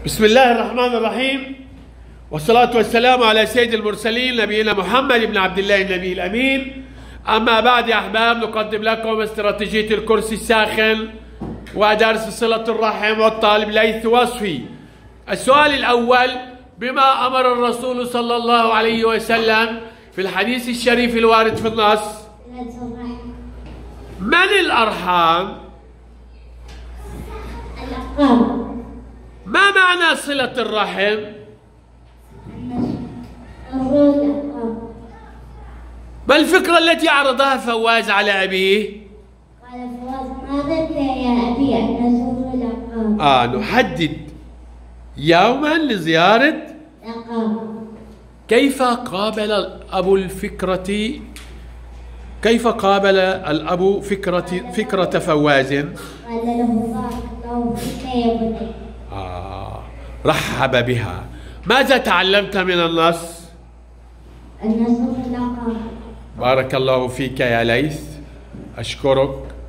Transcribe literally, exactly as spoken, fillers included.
بسم الله الرحمن الرحيم، والصلاة والسلام على سيد المرسلين نبينا محمد بن عبد الله النبي الأمين. أما بعد يا أحباب، نقدم لكم استراتيجية الكرسي الساخن ودرس صلة الرحم والطالب ليث وصفي. السؤال الأول: بما أمر الرسول صلى الله عليه وسلم في الحديث الشريف الوارد في النص؟ من الأرحام؟ الأقارب. ما معنى صلة الرحم؟ ما الفكرة التي عرضها فواز على أبيه؟ قال فواز: ماذا يا أبي أن نزور الأقارب؟ آه نحدد يوما لزيارة الأقارب. كيف قابل الأب الفكرة كيف قابل الأب فكرة فكرة فواز؟ قال له: بارك الله فيك يا بني. آه رحب بها. ماذا تعلمت من النص؟ أن نزور الأقارب. بارك الله فيك يا ليث، أشكرك.